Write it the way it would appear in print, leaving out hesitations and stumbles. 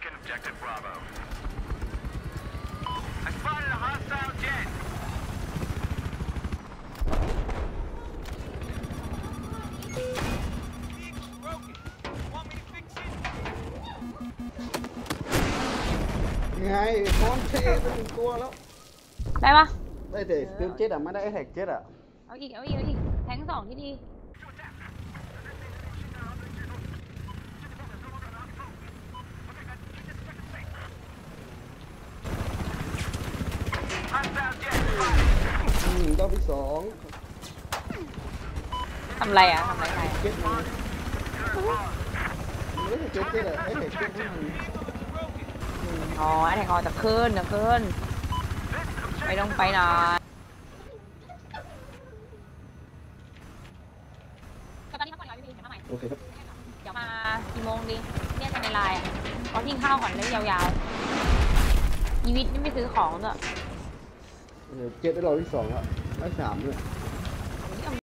ไงคอนเทนเป็นตัวแล้วได้ปะได้แต่สกิลเจ็ดอ่ะไม่ได้แท็กเจ็ดอ่ะเอาอีกแทง2ที่ดีรอบที่2 ทำไรอ่ะทำไรเจ็ดมันไม่ได้เจ็ดอ่ะไอ้แท็กเจ็ดมันอ๋อไอ้แทงจะขึ้นไปลงไปหน่อยตอนนี้พักผ่อนน้อยไม่มีเห็นมาใหม่โอเคครับเดี๋ยวมากี่โมงดีเนี่ยจะในไลน์พอทิ้งข้าวก่อนเลยยาวๆชีวิตนี่ไม่ซื้อของด้วยเจ็ดได้รอบที่2แล้วได้3เลย